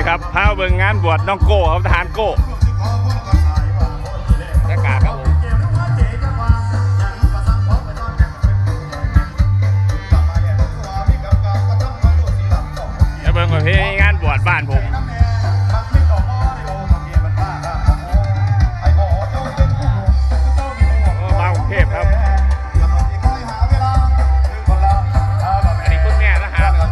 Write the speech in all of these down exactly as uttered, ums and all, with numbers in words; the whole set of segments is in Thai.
ครับพาเบิ่งงานบวชน้องโก้ครับทหารโก้บรรยากาศครับผมจะเบิ่งประเพณีงานบวชบ้านผมบางกรุงเทพครับอันนี้คุณแม่ทหารครับ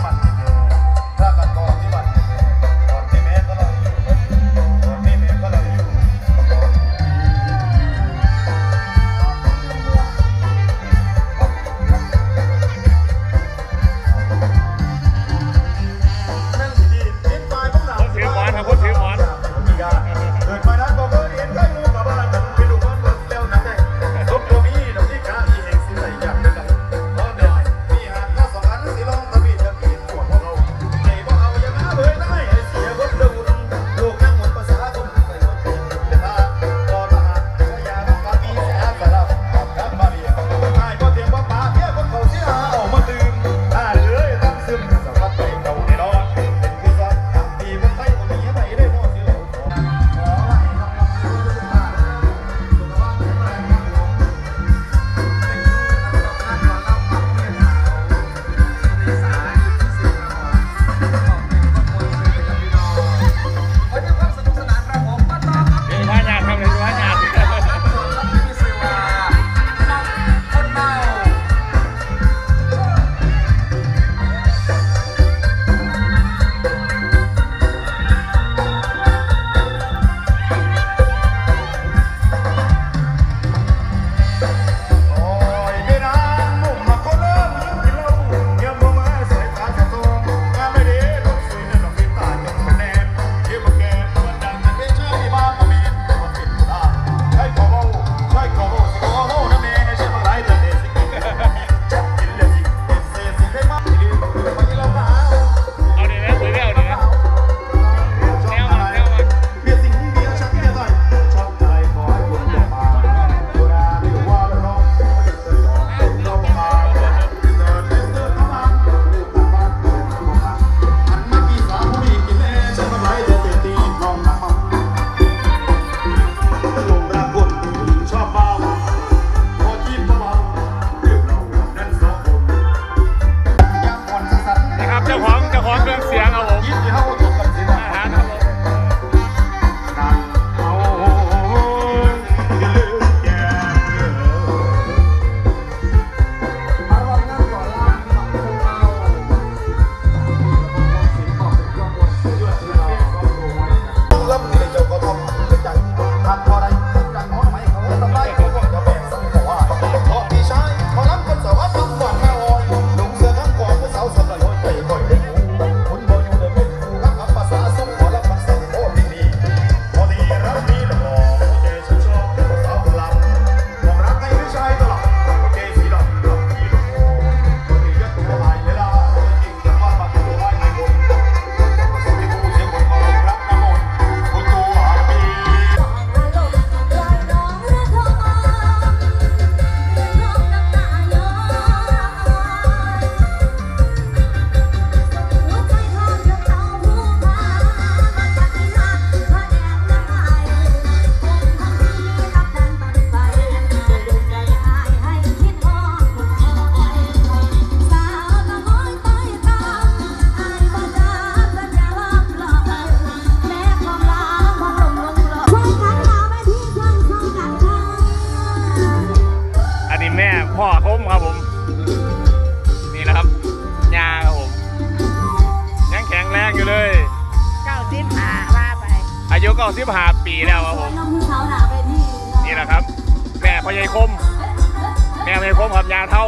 พ่อคมครับผมนี่นะครับยาครับผมยังแข็งแรงอยู่เลยเก้าสิบห้าว่าไปอายุเก้าสิบห้าปีแล้วครับผมนี่แหละครับแม่พ่อใหญ่คมแม่พ่อใหญ่คมครับยาเท่า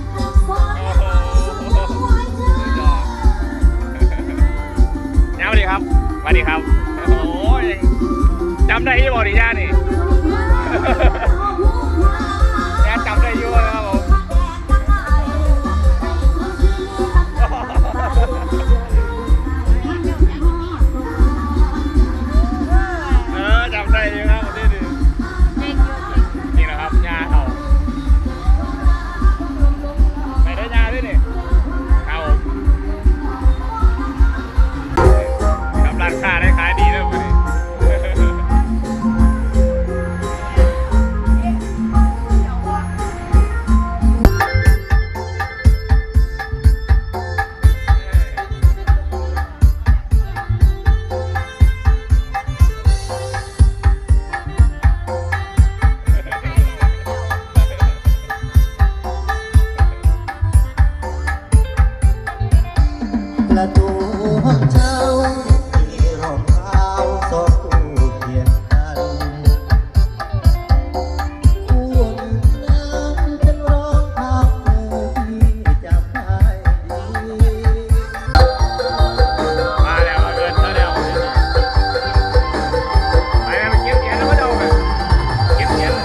เย้าดีครับสวัสดีครับโอ้ยจำได้ยี่บอดีย่านี่แกจำได้ยุ่งนะครับผมเออจำได้ยุ่งครับนี่ดินี่นะครับยาเขาไปได้ยาด้วยนี่ครับผมกำไรางเช้าที่รอบเท้าสองคู่เคียงกันคู่นั้นฉันร้องทางเธอที่จำได้ดีมาแล้วมาเกินมาแล้วไปแล้วเก็บเหรียญแล้วมาดูไปเก็บเหรียญ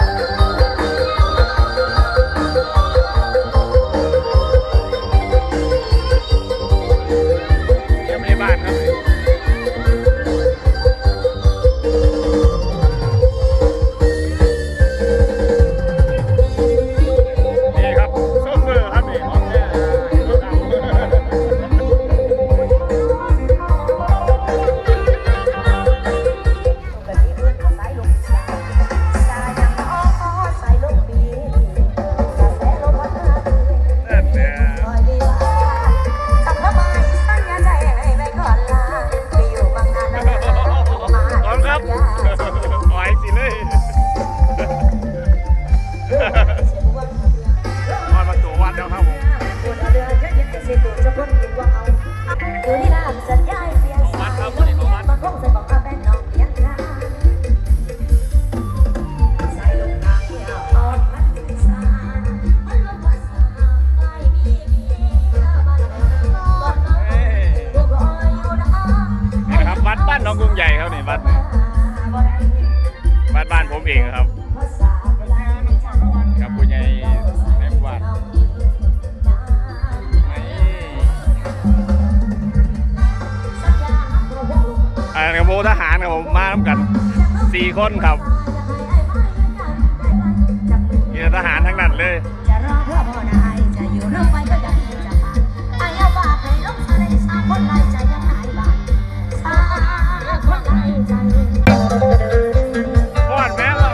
ยังไม่ได้บ้านครับนี่ครับซุปเปอร์ครับนี่ของแท้รถดำก็ที่เอื้อนก็สายลมสายสายยังอ้อสายลมปีกระแสลมพัดพาเอ่ยนั่นแหละคอยดีว่าทำทำไมสัญญาใจให้ไปก่อนลาไปอยู่บางนานนานมาพร้อมครับปล่อยสิเลยพอดประตูวัดแล้วครับผมตัวเดือนจะยึดเสียตัวจะพ้นอยู่ว่าเอาตัวที่น้ำสัญญาเปลี่ยนสายมาคงใส่บอกอาเป็นน้องเลี้ยงนาใส่ลงทางที่เอาออกพัดสายมันลงภาษาไม่มีมีมันก่อนน้องตัวก็อยู่นะนี่ครับวัดบ้านน้องกรุงใหญ่ครับนี่วัดนี่วัดบ้านผมเองครับกับผู้ใหญ่ในหมู่บ้านนี่อ่ากับโมทหารครับผมมาทำกันสี่คนครับมีแต่ทหารทั้งนั้นเลยจะรอเพื่อพ่อนายจะอยู่เรื่องไปก็ยังจะผ่านไอ้เอาบาปให้ลงทะเลสาคนไรใจยังหายบาปสาคนไรใจพอดแม่เรา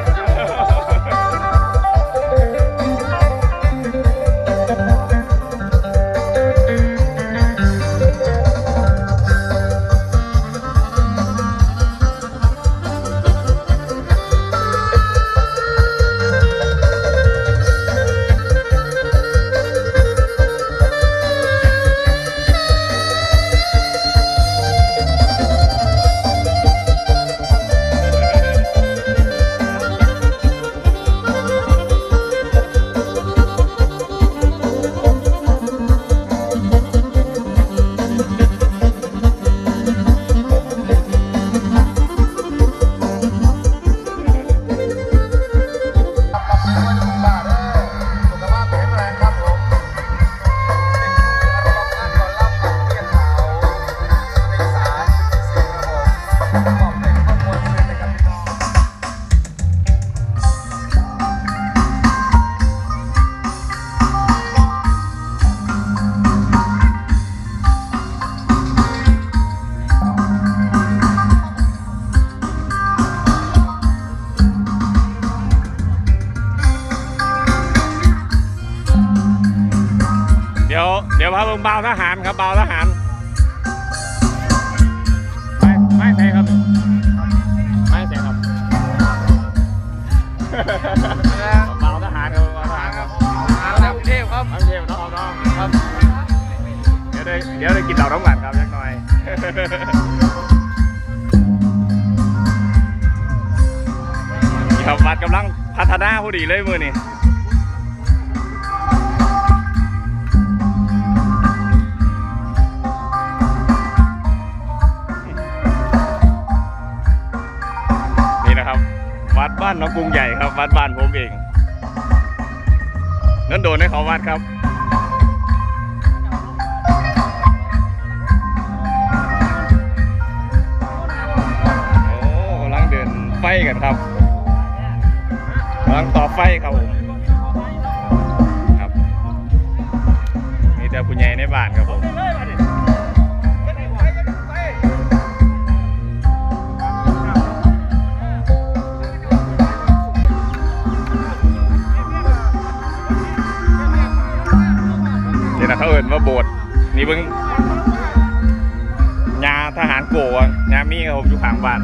เดี๋ยวเดี๋ยวพาเบิ่งบ่าวทหารครับบ่าวทหารไม่ไม่ใช่ครับไม่ใช่ครับบ่าวทหารครับบ่าวทหารครับทางเทพครับทางเทพน้องน้องครับเดี๋ยวได้เดี๋ยวได้กินเหล้าน้ำหวานครับยักหน่อยครับวัดกำลังพัฒนาพอดีเลยมือนี่นี่นะครับวัดบ้านน้องกรุงใหญ่ครับวัดบ้านผมเองนั่นโดนให้เขาวัดครับโอ้กำลังเดินไฟกันครับกำลังต่อไฟครับผมครับมีแต่ผู้ใหญ่ในบ้านครับผมนี่นะเขาเอิ้นว่าโบสถ์นี่เพิ่งยาทหารโกะยามีครับผมอยู่ข้างบ้าน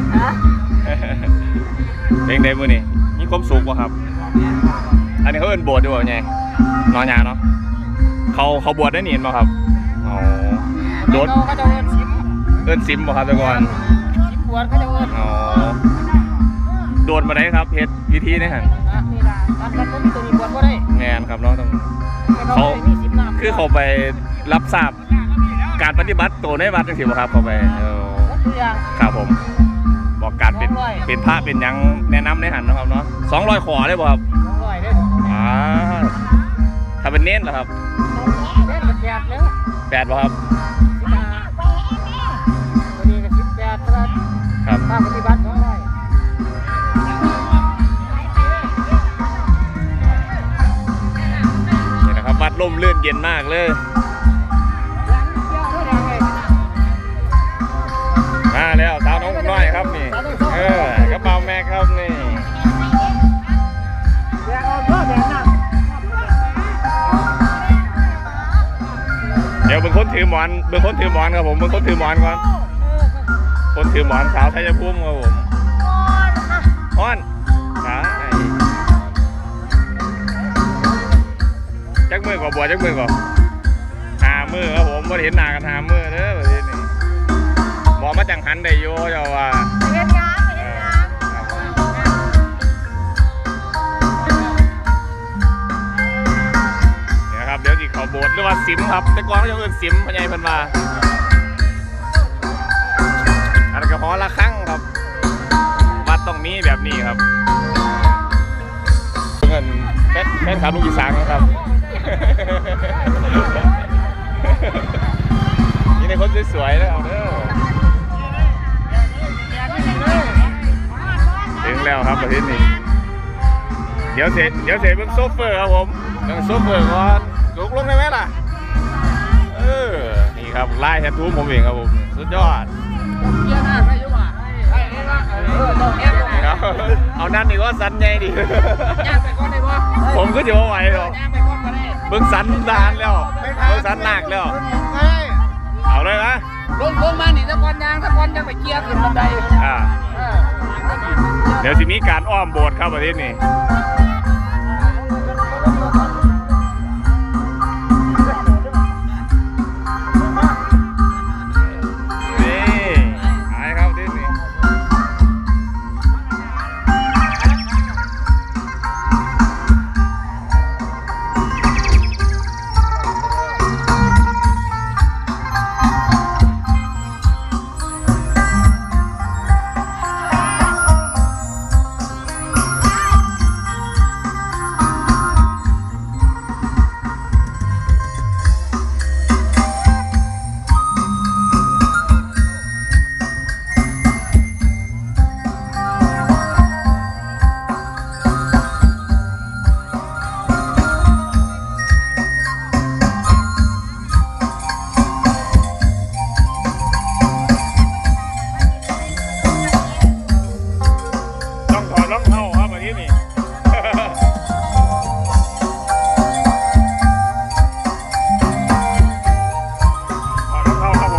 เพลงเดมือนี่มีความสุขป่ะครับอันนี้เขาเอิ้นโบสถ์ด้วยไงนอนยาเนาะเขาเขาบวชได้หนีนป่ะครับอ๋อโดดเขาจะเอินสิมเอิ้นซิมบ่ครับแต่ก่อนสิมบวชเขาจะเอินอ๋อโดดมาได้ครับเฮ็ดพิธีนี่หั่นนะนี่ล่ะการกันก็มีตัวนี้บวชก็ได้งานครับเนาะต้องแต่เขาไม่ได้มีสิมน้ำคือเขาไปรับทราบการปฏิบัติตัวในวัดจังซี่บ่ครับเขาไปเออวัดตัวอย่างครับผมบอกการเป็นสองร้อยเป็นพระเป็นหยังแนะนำในหันเนาะครับเนาะสองร้อยขอได้บ่ครับสองร้อยเด้ออ่าถ้าเป็นเน้นเหรอครับเล่นกับแปดแล้วแปดบ่ครับสิบห้าตัวนี้ก็สิบแปดครับครับภาคปฏิบัติสองร้อยนี่นะครับวัดร่มรื่นเย็นมากเลย มาแล้วสาวน้องน้อยครับนี่เออกระเป๋าแม่ครับนี่แดงออกก็แดงหนักเดี๋ยวเป็นคนถือหมอนเป็นคนถือหมอนครับผมเป็นคนถือหมอนก่อนคนถือหมอนสาวไทยภูมิครับผมฮ้อนได้จักมือก่อนบัวจักมือก่อนหามือครับผมไม่เห็นหน้ากันหามือเด้อแบบนี้นี่บอกมาจังหันได้โยเจ้าว่าเฮ็ดงานเฮ็ดงานเนี่ยครับเดี๋ยวสิเขาโบสถ์หรือว่าสิมครับแต่ก่อนเขาจะเอิ้นสิมพญายเพิ่นว่าอันนั้นก็หอละครั้งครับวัดต้องมีแบบนี้ครับเงินแค่แค่ครับลูกอีสานนะครับ นี่ในคนสวยๆแล้วเด้อถึงแล้วครับประเทศนี้เดี๋ยวเสร็จเดี๋ยวเสร็จเบิ่งโซเฟอร์ครับผมเบิ่งโซเฟอร์ก่อนลุกลงได้ไหมล่ะเออนี่ครับไล่แททูผมเองครับผมสุดยอดเยี่ยมมากใช่ยุบ่ะใช่เองละเออต้องแอบลงครับเอานั่นดีกว่าสันใหญ่ดิย่างไปก่อนได้บ่ผมก็จะว่าไหวหรอกย่างไปก่อนก็ได้เบิ่งสันดานแล้วเบิ่งสันหนักแล้วไม่เอาเลยนะลงลงมาหนีตะกอนยางตะกอนยังไปเกียร์ขึ้นบันไดอ่าเออเดี๋ยวสิมีการอ้อมโบสถ์ครับประเทศนี้นี่ไปครับประเทศนี้ต้องถอดรองเท้าครับประเทศนี้ ถอดรองเท้าครับผม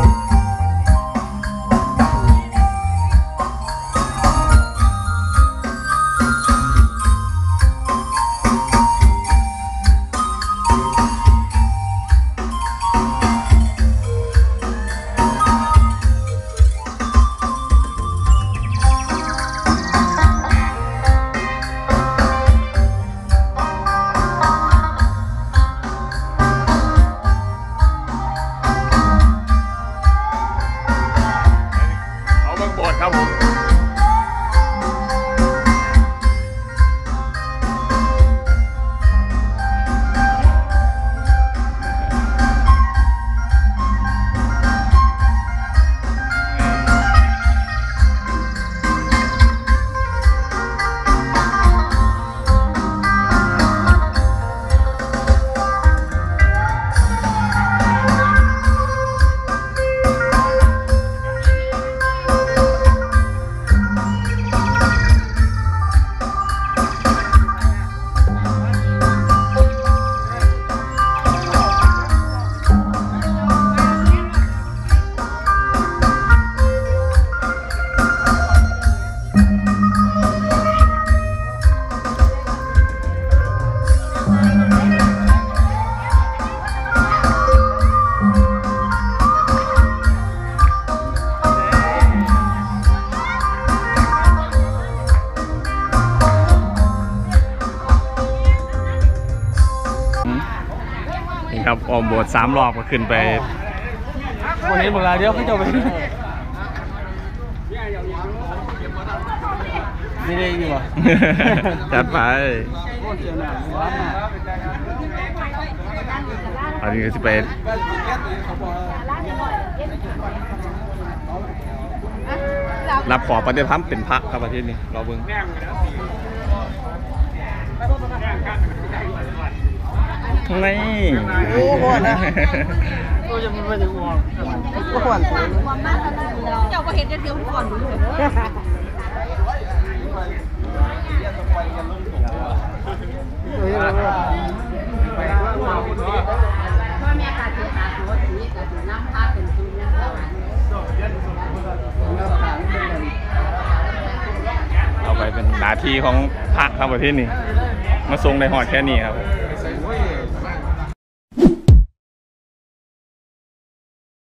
เอาเบิ่งโบสถ์ครับผมออมโบสถ์สามรอบก็ขึ้นไปวันนี้เวลาเดียวเขาจะไปนี่ได้อยู่ป่ะจัดไปอันนี้ก็จะไปรับขอปฏิธรรมเป็นพระครับประเทศนี้เราเบิ่งนี่โอ้โหนะโอ้ยมันไม่ได้ห่วงก็ห่วงตัวเจ้าก็เห็นจะเดียวก่อนดูเลยพ่อแม่การเสียหาตัวสีกับน้ำพาเป็นทุนน้ำตาลเอาไปเป็นหน้าที่ของพระครับประเทศนี้มาทรงในหอดแค่นี้ครับ